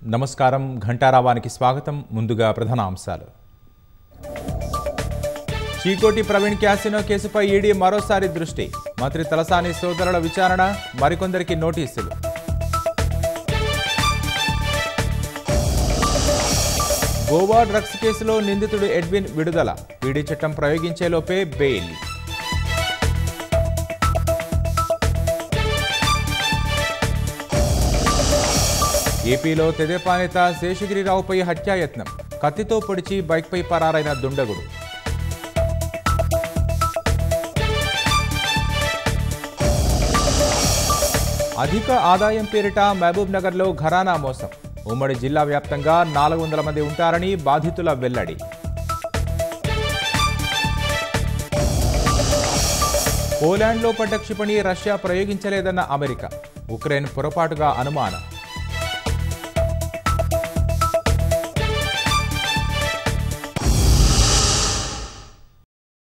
నమస్కారం ఘంటారావానికి స్వాగతం ముందుగా ప్రధాన అంశాలు చీకోటి ప్రవీణ్ క్యాసినో కేసుపై ఈడీ మరోసారి దృష్టి మంత్రి తలసాని సోదరుల విచారణ మరికొందరికి నోటీసులు గోవా డ్రగ్స్ కేసులో నిందితుడు ఎడ్విన్ విడుదల పీడీ చట్టం ప్రయోగించేలోపే బెయిల్ ఏపీలో తెదేపా నేత శేషగిరిరావుపై హత్యాయత్నం కత్తితో పొడిచి బైక్పై పరారైన దుండగుడు అధిక ఆదాయం పేరిట మహబూబ్ నగర్లో ఘరానా మోసం ఉమ్మడి జిల్లా వ్యాప్తంగా 400 మంది ఉంటారని బాధితుల వెల్లడి పోలాండ్లో పడ్డ క్షిపణి రష్యా ప్రయోగించలేదన్న అమెరికా ఉక్రెయిన్ పొరపాటుగా అనుమానం